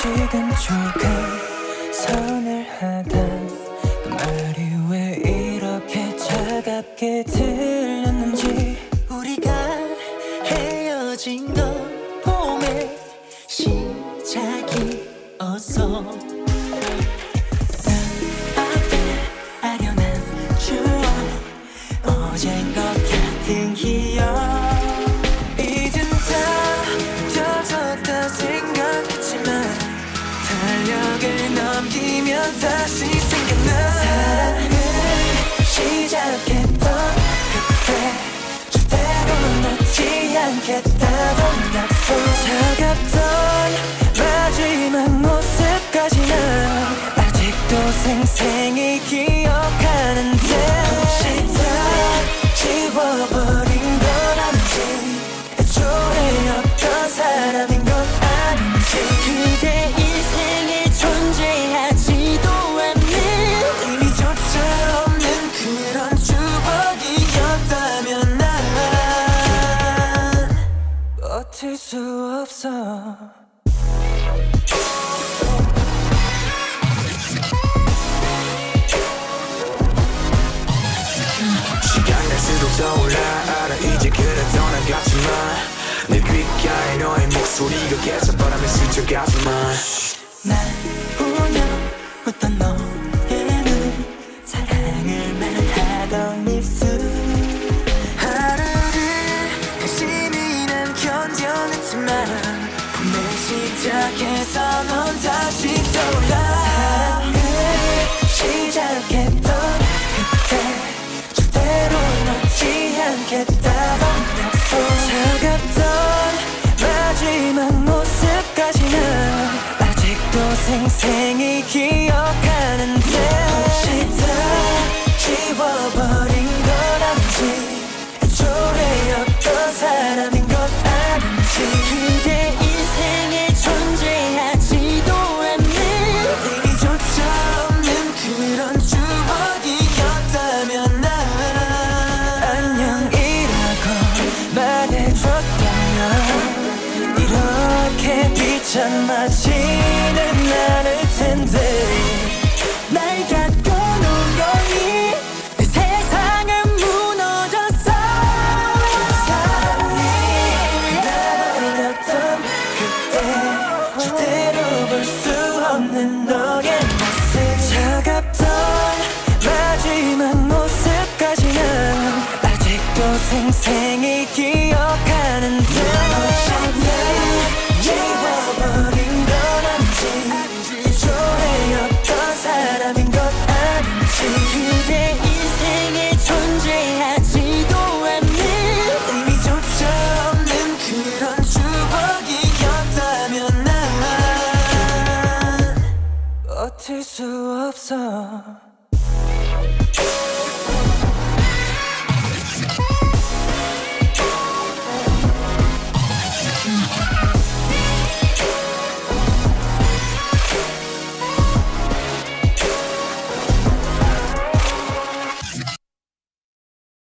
지금 조금 서늘하단 그 말이 왜 이렇게 차갑게 들렸는지 우리가 헤어진 건 봄의 시작이었어. 앞에 아련한 추억 어젠 것 같은 기억 이젠 다 펴졌다 생각했지만 달력을 넘기면 다시 생각나 사랑을 시작했던 그때 절대로 놓지 않겠다던 약속 차갑던 마지막 모습까지는 아직도 생생히 기억하는데 혹시 다 지워버린 건 아닌지 애초에 어떤 사람인 건 아닌지 그대 인생에 존재하지도 않는 의미조차 없는 그런 추억이었다면 난 버틸 수 없어 시간 갈수록 떠올라 알아 이제 그래 떠나갔지만 내 귓가에 너의 목소리가 계속 바람에 스쳐가지만 날 보며 웃던 너에는 사랑을 말하던 입술 하루를 열심히 난 견뎌냈지만 봄의 시작에서 넌 다시 떠올라 사랑을 시작했던 그때 절대로 놓지 않겠다던 약속 차갑던 마지막 모습까지는 아직도 생생히 기억하는데 혹시 다 지워버린 건 아닌지 애초에 어떤 사람인 건 아닌지 그대 인생에 존재하지도 않는 의미조차 없는 그런 추억이었다면 난 안녕이라고 말해줬다면 이렇게 비참하지는 않을 텐데 날 갖고 논거니 세상은 무너졌어 사랑이 나버렸던 그때 절대로 볼 수 없는 너의 모습 차갑던 마지막 모습까지는 아직도 생생히 기억하는데 지워버린 건 아닌지 애초에 어떤 사람인 건 아닌지 그대 인생에 존재하지도 않는 의미조차 없는 그런 추억이었다면 난 버틸 수 없어